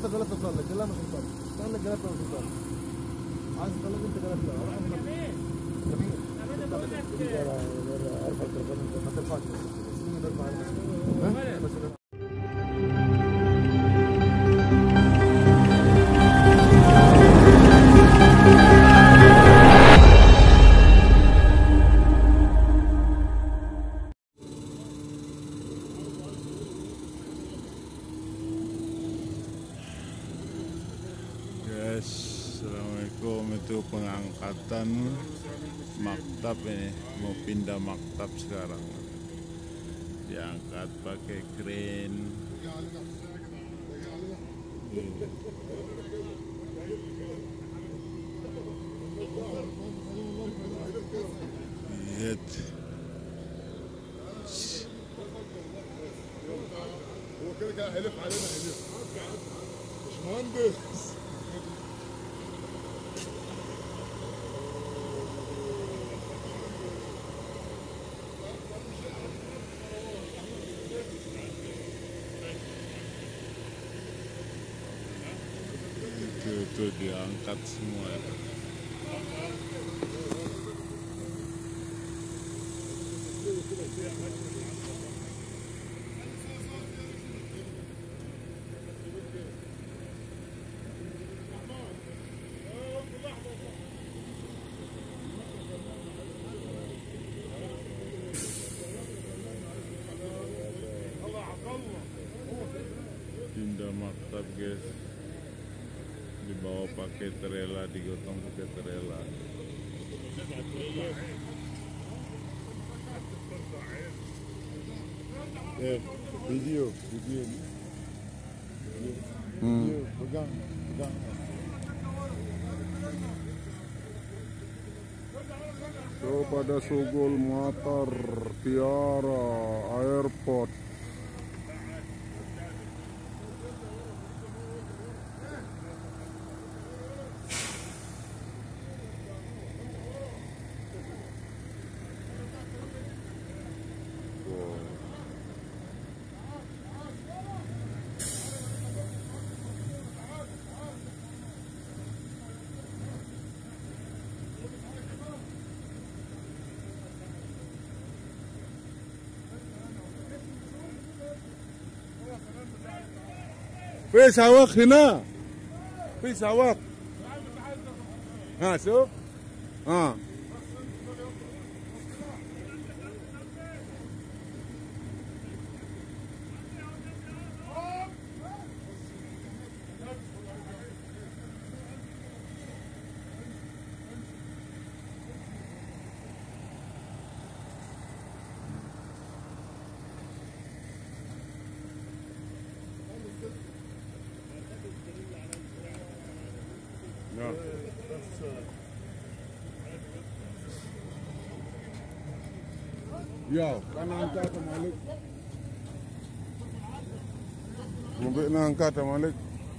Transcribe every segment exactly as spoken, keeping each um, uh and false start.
غلط توصل لك لا مش توصل قال لك غلط توصل عايز تخليك انت غلط لا جميل جميل ارفع التليفون ما ترفعش اسمي نرفع ها Assalamualaikum, itu pengangkatan maktab ini, mau pindah maktab sekarang, diangkat pakai kren. Lihat, هو كده كده هيلف علينا هيلف مش مهندس itu itu diangkat semua. Pindah maktab guys, dibawa pakai trela, digotong pakai trela. eh video video ini video pegang pegang so pada Sogol Matar Tiara Airport. في سواق هنا في سواق ها شوف ها Ya, kan angkat Malik. Mungkin angkat Malik.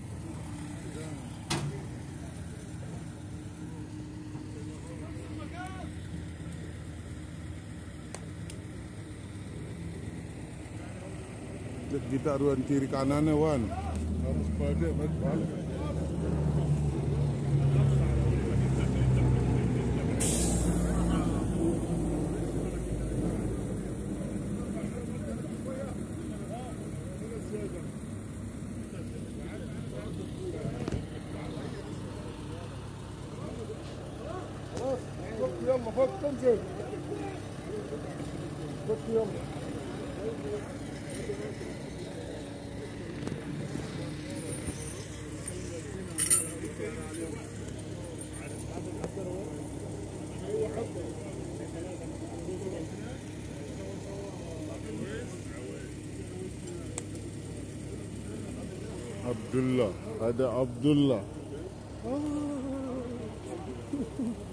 Kita ruang kiri kanannya Wan. Harus pada balik. يلا فوق تنزل فوق يلا Abdullah, ada Abdullah.